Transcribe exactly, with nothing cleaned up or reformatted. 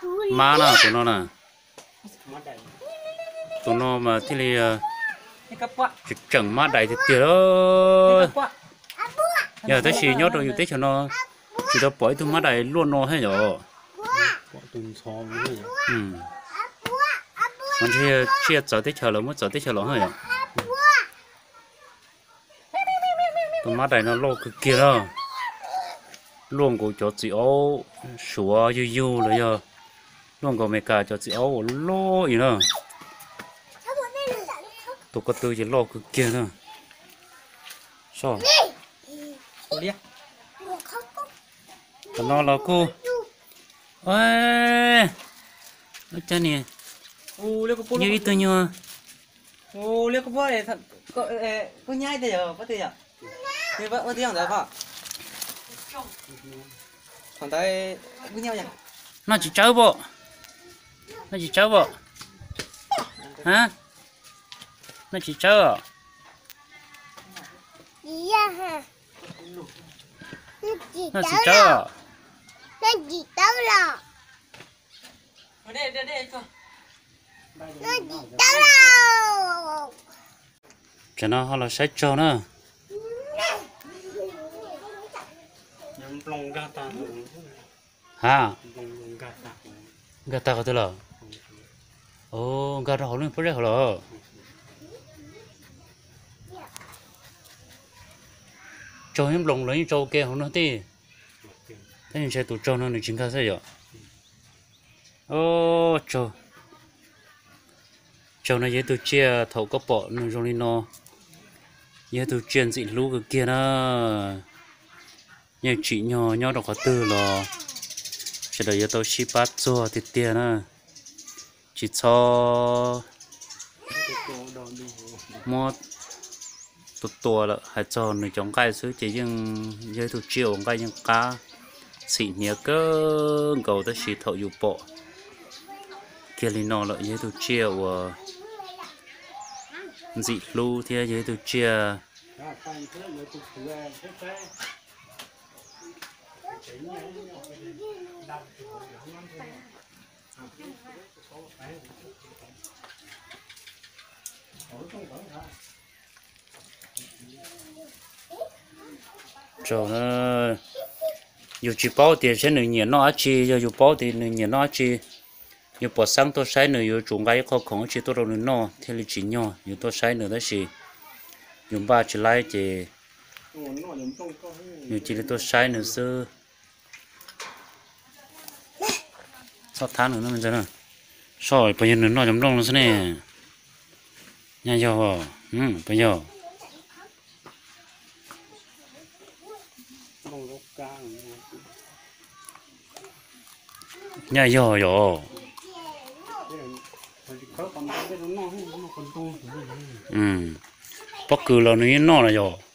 má nào tụi nó nè tụi nó mà thế thì chỉ chẳng má đầy thì tiền đó giờ tới xí nhớ rồi tới cho nó chỉ đó bỏ tụi má đầy luôn nó hết rồi ừ còn thì chia giờ tới chờ lắm mất giờ tới chờ lắm rồi tụi má đầy nó lo cực kia đó luôn của cho chị ấu sủa du du rồi giờ luôn của mẹ cả cho chị ấu lo gì nữa tụi con tôi chỉ lo cực kia nữa sao còn nó là cô ơi cha nè như ít tôi nhớ ô liếc có này thật có có nhai thế giờ có thể à thì vợ có tiếng rồi không còn tay với nhau nhỉ nó chỉ cháu bộ nó chỉ cháu bộ hả nó chỉ cháu à nó chỉ cháu à nó chỉ cháu là đây đây đây cơ nó chỉ cháu là cho nó họ là sách cho nó hả gata cái thứ là ô gata họ luôn phải đấy họ là cho em lồng lấy cho kia họ nói tí thế nên sẽ tụt cho nó được chính xác rồi ô cho cho nó dễ tụt chia thầu có bỏ nó trong đi nó dễ tụt chuyện gì lú cái kia đó nhưng chị nhỏ nhỏ đọc có từ là sẽ đợi tôi ship bắt cho thì tiền à chỉ cho một tụt tua là hay cho người chống cái xứ chỉ nhưng dưới tụt chiều cái nhưng cá xịn nhớ cơ cầu tới xịt thợ dụ bộ kia li nó lại dưới tụt chiều dị lưu thì dưới tụt chiều cho nó dù chỉ bao tiền sẽ nửa nhiệt nó chi dù bao tiền nửa nhiệt nó chi dù bỏ sang tôi sai nửa dù chúng cái khó không chỉ tôi đâu nửa nó thì là chỉ nhỏ dù tôi sai nửa đó gì dù ba chỉ lấy chỉ dù chỉ là tôi sai nửa xưa sáu tháng nữa nó mình ra rồi bây giờ nó chấm đông nó thế này nha giờ ừ bây giờ nha giờ giờ ừ bất cứ là nó nó là giờ